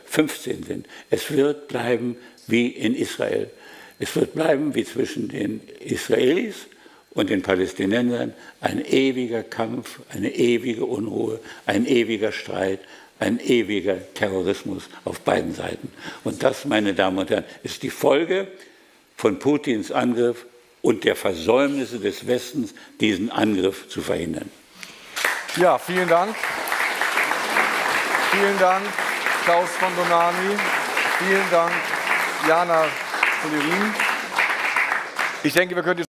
15 sind. Es wird bleiben wie in Israel. Es wird bleiben wie zwischen den Israelis und den Palästinensern ein ewiger Kampf, eine ewige Unruhe, ein ewiger Streit, ein ewiger Terrorismus auf beiden Seiten. Und das, meine Damen und Herren, ist die Folge von Putins Angriff und der Versäumnisse des Westens, diesen Angriff zu verhindern. Ja, vielen Dank. Vielen Dank, Klaus von Donani. Vielen Dank, Jana Polerin. Ich denke, wir können